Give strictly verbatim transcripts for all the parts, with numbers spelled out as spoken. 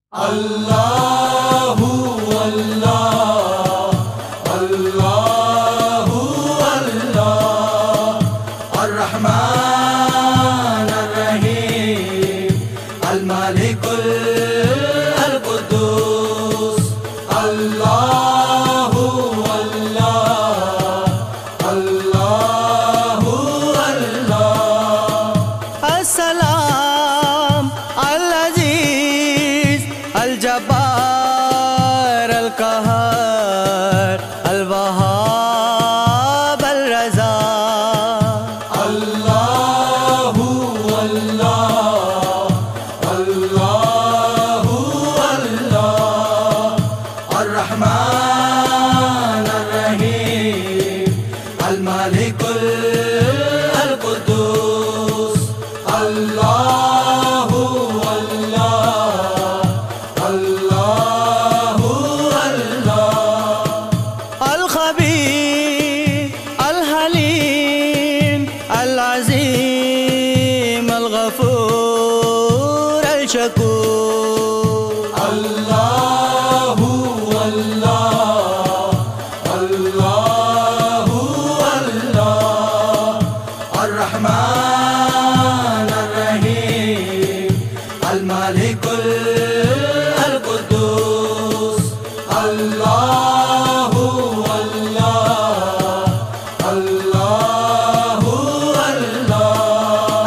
अल्लाहु अल्लाह अल्लाहु अल्लाह अर्रहमान अर्रहीम अल-मालिकुल अल-कुद्दूस अल्लाहु अल्लाह अल्लाहु अल्लाह। अस्सलाम अल-अज़ीज़ अल-जब्बार अल-क़हार अल-वहाब अल-रज़ा अल्लाहु अल्लाह अल्लाहु अल्लाह अर्रहमान अर्रहीम अल-मालिकुल अल-कुद्दूस अल्लाहु अल्लाह अल्लाहु अल्लाह। अल-खबीर अल-हलीम अल-अज़ीम अल-गफूर अल-शकूर अल्लाहु अल्लाह अल्लाहु अल्लाह अर्रहमान अर्रहीम अल-मालिकुल अल-कुद्दूस अल्लाहु अल्लाह अल्लाहु अल्लाह।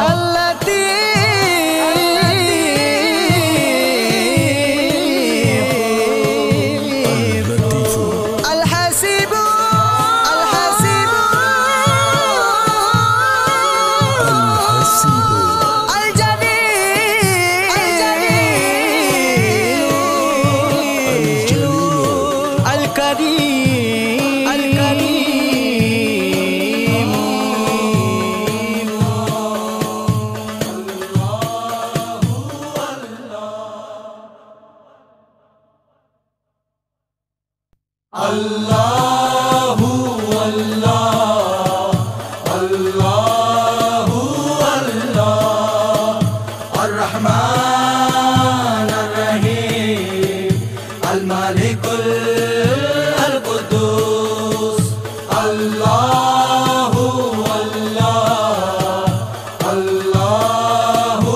अल-लतीफ़ अल-हसीब अल-हसीब अल-करीम अल-करीम अल्लाहु अल्लाह अल्लाहु अल्लाह अर्रहमान अर्रहीम अल-मालिकुल अल-कुद्दूस अल्लाहु अल्लाह अल्लाहु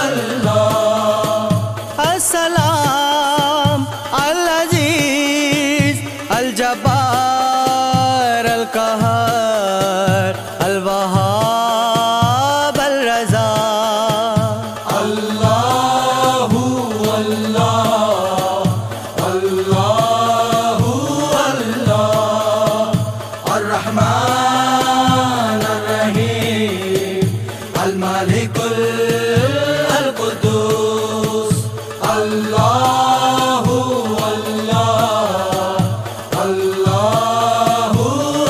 अल्लाह। अस्सलाम अल-अज़ीज़ अल-जब्बार अल-क़हार अल-वहाब अल-रज़ा अल्लाहु अल्लाह अल्लाहु अल्लाह अर्रहमान अर्रहीम अल-मालिकुल अल-कुद्दूस अल्लाहु अल्लाह अल्लाहु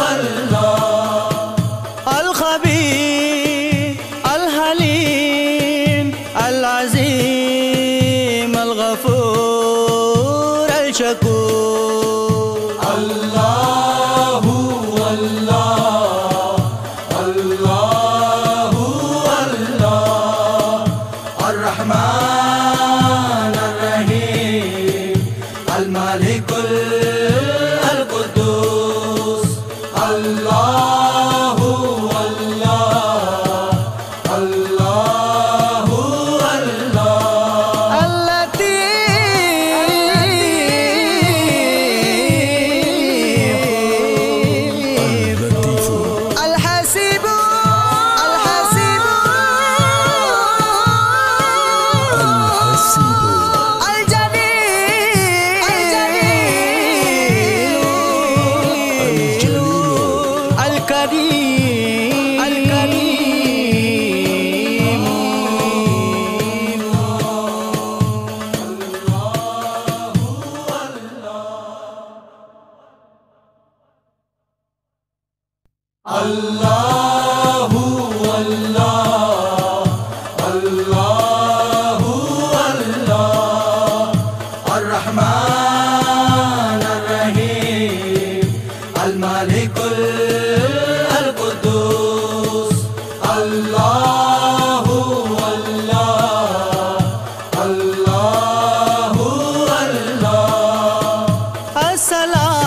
अल्लाह। अल-खबीर अल-हलीम अल-अज़ीम अल-गफूर अल-शकूर अल्लाहु अल्लाह अल्लाहु अल्लाह अर्रहमान अर्रहीम अल-मालिकुल अल-कुद्दूस अल्लाहु अल्लाह अल्लाहु अल्लाह। अल-लतीफ़ अल-हसीब अल-हसीब अल-करीम अल-करीम अल्लाहु अल्लाह अल्लाहु अल्लाह अर्रहमान अर्रहीम अल-मालिकुल अल-कुद्दूस अल्लाहु अल्लाह अल्लाहु ताला